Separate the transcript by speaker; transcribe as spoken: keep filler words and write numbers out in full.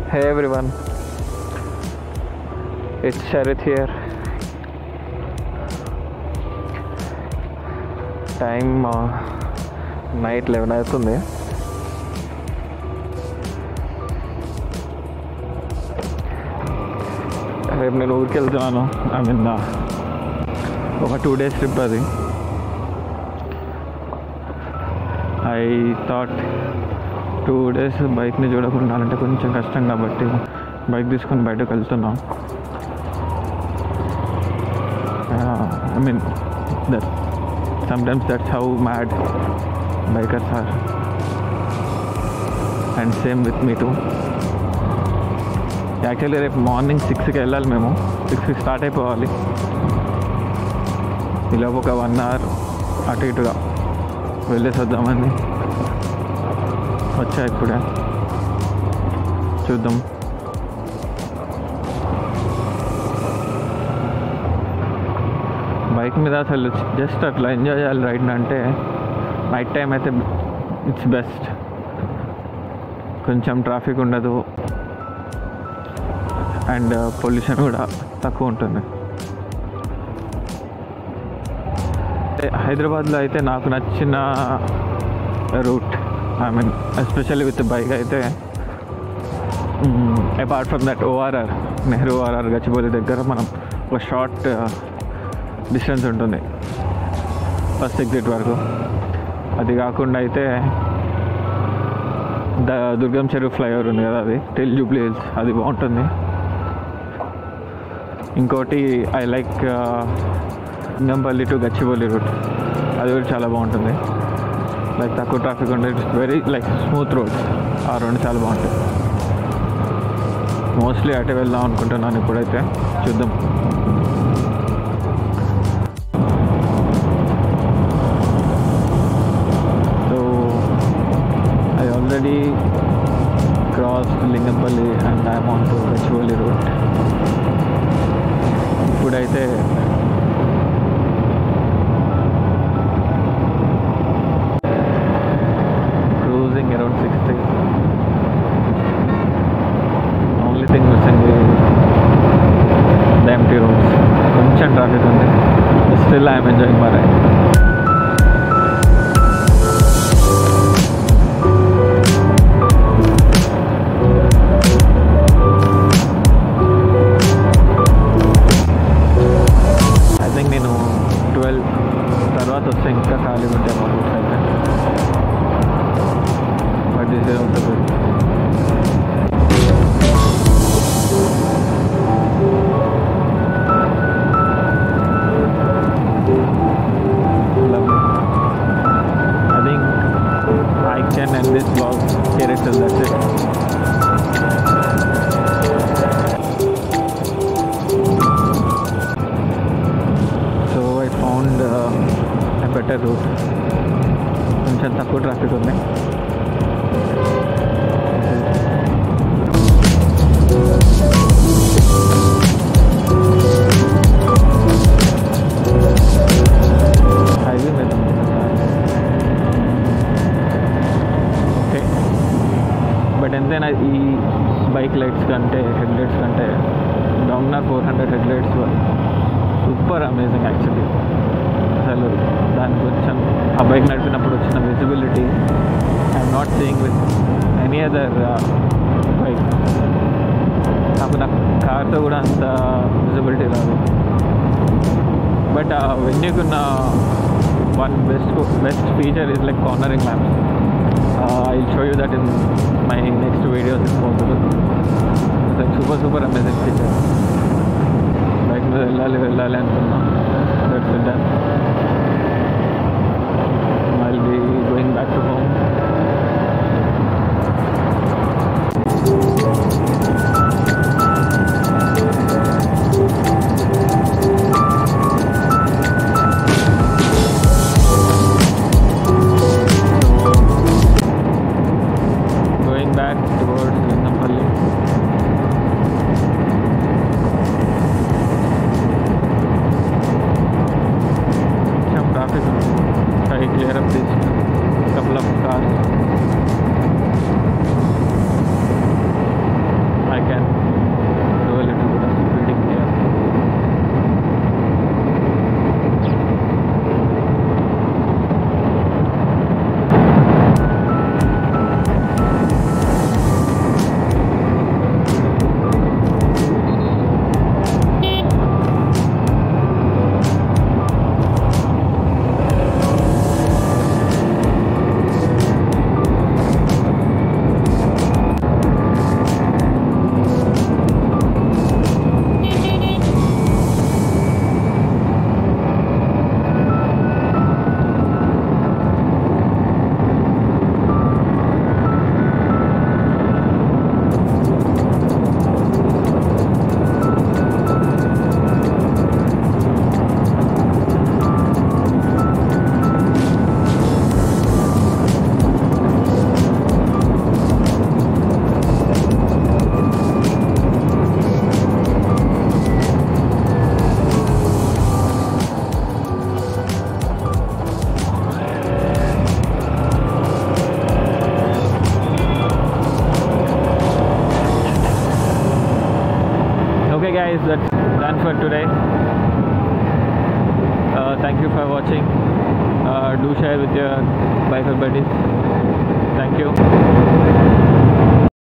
Speaker 1: Hey everyone, it's Sharith here. Time uh, night eleven అవుతుంది. రేపు నేను ఊరికి వెళ్తున్నాను. ఐ మీన్ ఒక టూ డేస్ ట్రిప్ అది. ఐ థాట్ టూ డేస్ బైక్ని చూడకుండా అంటే కొంచెం కష్టం కాబట్టి బైక్ తీసుకొని బయటకు వెళ్తున్నాం. I mean that sometimes that's how mad bikers are, and same with me too. Actually రేపు మార్నింగ్ సిక్స్కి వెళ్ళాలి. మేము సిక్స్కి స్టార్ట్ అయిపోవాలి. ఇలా ఒక వన్ అవర్ అటు ఇటుగా వెళ్ళేసి వద్దామని వచ్చా. ఇప్పుడే చూద్దాం. బైక్ మీద అసలు జస్ట్ అట్లా ఎంజాయ్ చేయాలి రైడ్ అంటే నైట్ టైం అయితే ఇట్స్ బెస్ట్. కొంచెం ట్రాఫిక్ ఉండదు అండ్ పొల్యూషన్ కూడా తక్కువ ఉంటుంది. హైదరాబాద్లో అయితే నాకు నచ్చిన route, I mean especially with bike అయితే apart from that ORR, Nehru ORR Gachibowli దగ్గర మనం ఒక షార్ట్ డిస్టెన్స్ ఉంటుంది ఫస్ట్ ఎగ్జిట్ వరకు. అది కాకుండా అయితే ద దుర్గం చెరువు ఫ్లైఓవర్ ఉంది కదా, అది టిల్ జూబ్లీ హిల్స్, అది బాగుంటుంది. ఇంకోటి I like Lingampally to Gachibowli route, అది కూడా చాలా బాగుంటుంది. లైక్ తక్కువ ట్రాఫిక్ ఉంటుంది, it's very like smooth roads. ఆ రెండు చాలా బాగుంటాయి. మోస్ట్లీ అటే వెళ్దాం అనుకుంటున్నాను ఇప్పుడైతే. చూద్దాం. So I already crossed Lingampally and I'm on to Gachibowli route. ఇప్పుడైతే cruising around sixty. Only thing missing the empty roads. కొంచెం ట్రాఫిక్ ఉంది. Still I'm enjoying my ride. నేను ట్వెల్వ్ తర్వాత వస్తే ఇంకా ఖాళీ ఉంటాయి మా రూట్స్ అయితే. But this is also good. I think I can end this vlog here itself. That's it. Found a better route. కొంచెం తక్కువ ట్రాఫిక్ ఉంది. హైవే మీద ఓకే. బట్ ఎంతైనా ఈ బైక్ లైట్స్ కంటే హెడ్ లైట్స్ కంటే Dominar four hundred head lights super amazing actually. అసలు దాని కొంచెం ఆ బైక్ నడిపినప్పుడు వచ్చిన visibility I'm not seeing with any other bike. నాకు నా కార్తో కూడా అంత విజిబిలిటీ రాదు. బట్ ఆ వెన్యూకున్న one best best feature is like cornering lamps. I will show you that in my next videos is possible. It's like super super amazing feature. Bike మీద వెళ్ళాలి వెళ్ళాలి అనుకున్నా. That's it done. I'll be going back to home. Going back towards Lingampalli. Try to clear up this couple of cars. guys, that's done for today. Uh, thank you for watching. Uh, do share with your biker buddies. Thank you.